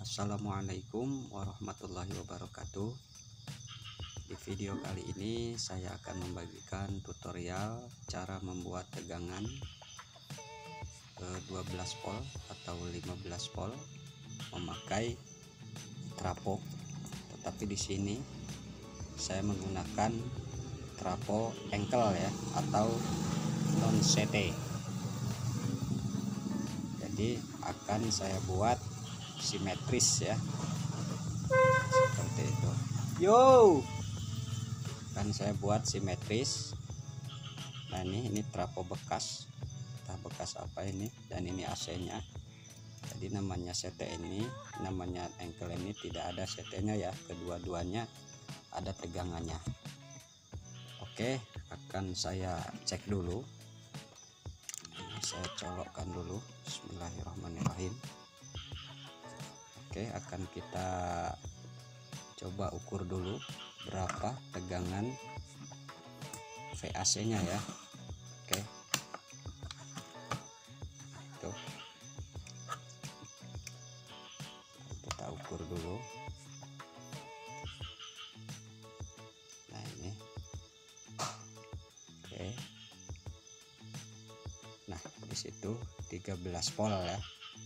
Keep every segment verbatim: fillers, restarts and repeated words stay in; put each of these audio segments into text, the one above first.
Assalamualaikum warahmatullahi wabarakatuh. Di video kali ini saya akan membagikan tutorial cara membuat tegangan dua belas volt atau lima belas volt memakai trafo. Tetapi di sini saya menggunakan trafo engkel ya, atau non C T. Jadi akan saya buat simetris ya, seperti itu. Yo, kan saya buat simetris. Nah ini ini trafo bekas, entah bekas apa ini, dan ini A C-nya. Jadi namanya C T ini, namanya engkel ini tidak ada C T-nya ya, kedua-duanya ada tegangannya. Oke, akan saya cek dulu. Ini saya colokkan dulu. Bismillahirrahmanirrahim. Oke, akan kita coba ukur dulu berapa tegangan V A C nya ya. Oke, itu kita ukur dulu. Nah ini, oke. Nah di situ tiga belas volt ya.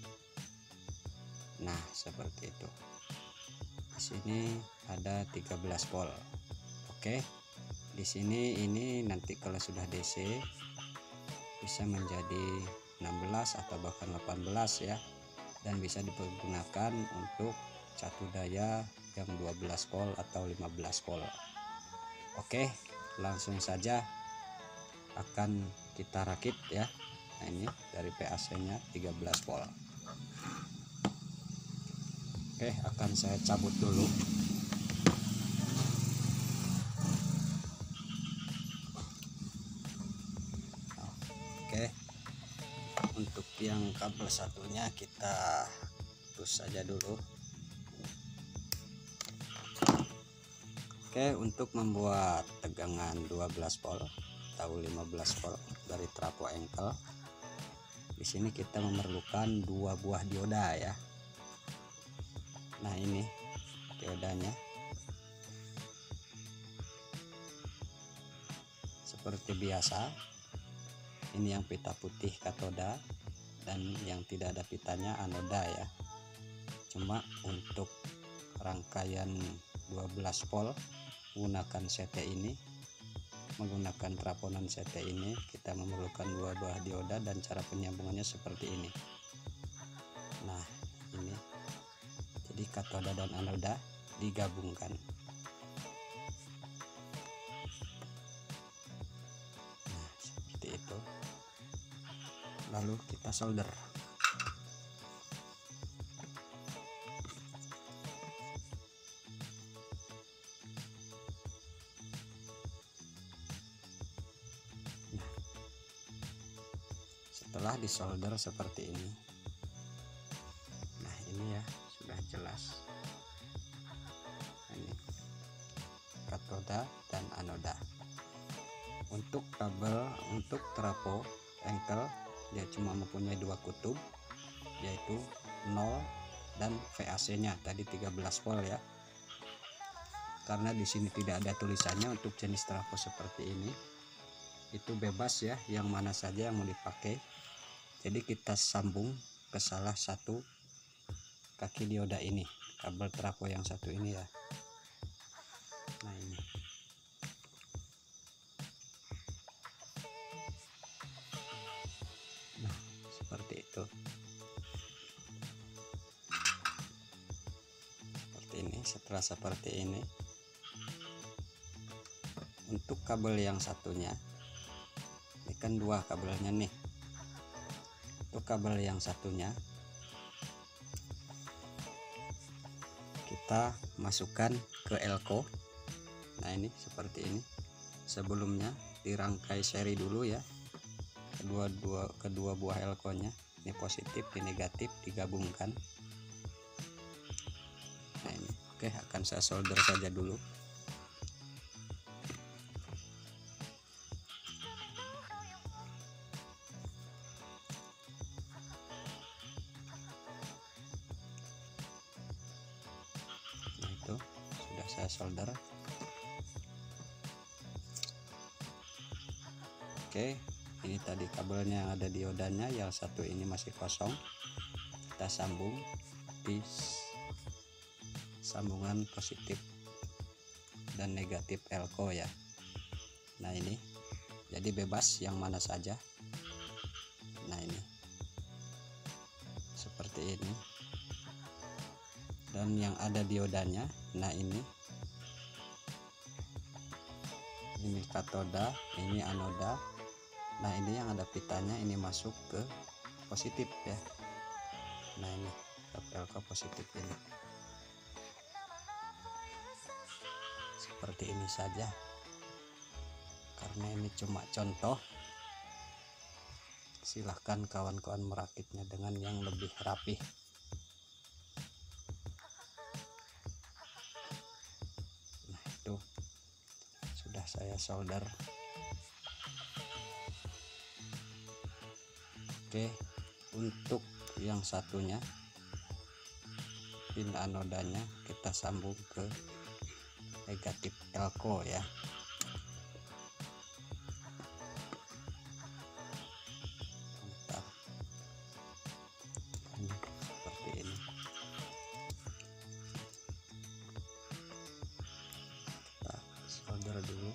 Nah seperti itu. Di sini ada tiga belas volt. Oke, di sini ini nanti kalau sudah D C bisa menjadi enam belas atau bahkan delapan belas ya, dan bisa digunakan untuk satu daya yang dua belas volt atau lima belas volt. Oke, langsung saja akan kita rakit ya. Nah ini dari V A C nya tiga belas volt. Oke, akan saya cabut dulu. Oke, untuk yang kabel satunya kita putus saja dulu. Oke, untuk membuat tegangan dua belas volt atau lima belas volt dari trafo engkel, di sini kita memerlukan dua buah dioda ya. Nah ini diodanya, seperti biasa ini yang pita putih katoda dan yang tidak ada pitanya anoda ya. Cuma untuk rangkaian dua belas volt menggunakan C T ini, menggunakan trafo non C T ini, kita memerlukan dua buah dioda dan cara penyambungannya seperti ini. Nah ini, jadi katoda dan anoda digabungkan. Nah seperti itu. Lalu kita solder. Nah, setelah disolder seperti ini, nah ini ya sudah jelas. Ini katoda dan anoda. Untuk kabel untuk trafo engkel dia cuma mempunyai dua kutub, yaitu nol dan V A C nya tadi tiga belas volt ya. Karena di sini tidak ada tulisannya untuk jenis trafo seperti ini, itu bebas ya, yang mana saja yang mau dipakai. Jadi kita sambung ke salah satu kaki dioda ini, kabel trafo yang satu ini ya. Nah ini, nah seperti itu, seperti ini. Setelah seperti ini, untuk kabel yang satunya, ini kan dua kabelnya nih. Untuk kabel yang satunya kita masukkan ke elko. Nah ini seperti ini. Sebelumnya dirangkai seri dulu ya, kedua dua kedua buah elkonya, ini positif, ini negatif, digabungkan. Nah ini, oke, akan saya solder saja dulu. saya solder. Oke, ini tadi kabelnya yang ada diodanya, yang satu ini masih kosong, kita sambung di sambungan positif dan negatif elko ya. Nah ini jadi bebas yang mana saja. Nah ini seperti ini, dan yang ada diodanya. Nah ini ini katoda, ini anoda. Nah ini yang ada pitanya, ini masuk ke positif ya. Nah ini elko positif ini seperti ini saja, karena ini cuma contoh. Silahkan kawan-kawan merakitnya dengan yang lebih rapih. Nah itu sudah saya solder. Oke, untuk yang satunya pin anodanya kita sambung ke negatif elko ya. Bentar. Ini seperti ini. Kita solder dulu.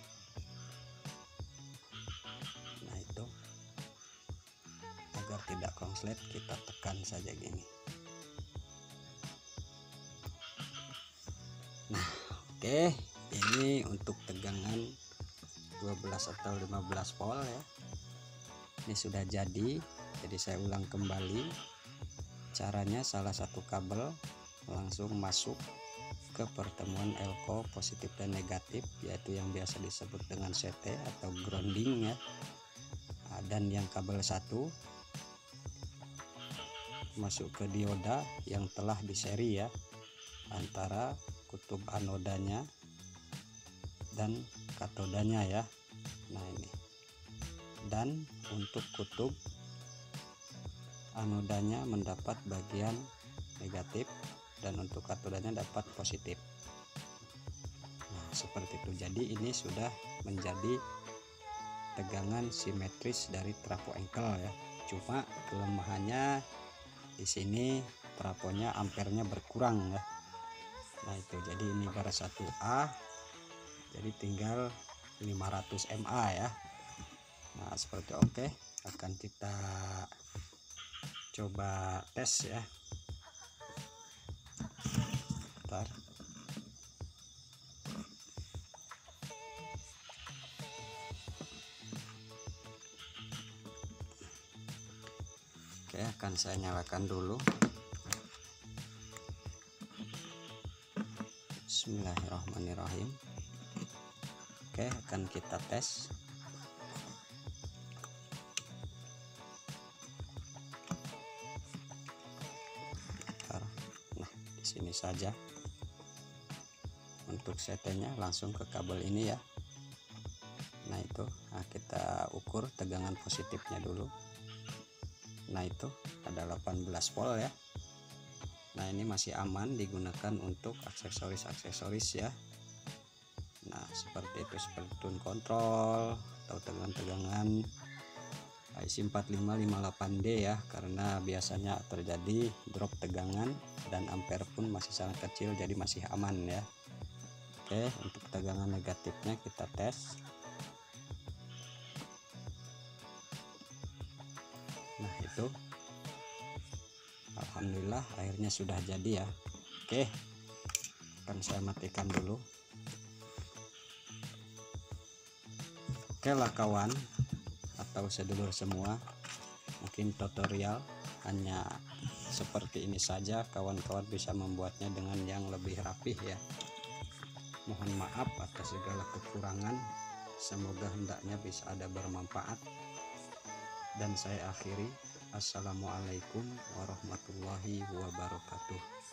Nah itu, agar tidak konslet kita tekan saja gini. Nah oke, ini untuk tegangan dua belas atau lima belas volt ya. Ini sudah jadi. Jadi saya ulang kembali caranya. Salah satu kabel langsung masuk ke pertemuan elko positif dan negatif, yaitu yang biasa disebut dengan C T atau grounding ya. Dan yang kabel satu masuk ke dioda yang telah diseri ya, antara kutub anodanya dan katodanya ya. Nah ini, dan untuk kutub anodanya mendapat bagian negatif dan untuk katodanya dapat positif. Nah seperti itu. Jadi ini sudah menjadi tegangan simetris dari trafo engkel ya. Cuma kelemahannya di sini trafonya ampernya berkurang ya. Nah itu, jadi ini bar satu A, jadi tinggal lima ratus mA ya. Nah seperti oke, akan kita coba tes ya. Bentar. Oke, akan saya nyalakan dulu. Bismillahirrahmanirrahim. Oke, akan kita tes. Nah di sini saja. Untuk C T-nya langsung ke kabel ini ya. Nah itu, nah kita ukur tegangan positifnya dulu. Nah itu ada delapan belas volt ya. Nah ini masih aman digunakan untuk aksesoris-aksesoris ya. Nah seperti itu, seperti tune control atau tegangan-tegangan I C empat lima lima delapan D ya, karena biasanya terjadi drop tegangan dan ampere pun masih sangat kecil, jadi masih aman ya. Oke, untuk tegangan negatifnya kita tes. Nah itu, alhamdulillah akhirnya sudah jadi ya. Oke, akan saya matikan dulu. Oke lah kawan atau sedulur semua, mungkin tutorial hanya seperti ini saja. Kawan-kawan bisa membuatnya dengan yang lebih rapih ya. Mohon maaf atas segala kekurangan, semoga hendaknya bisa ada bermanfaat. Dan saya akhiri, assalamualaikum warahmatullahi wabarakatuh.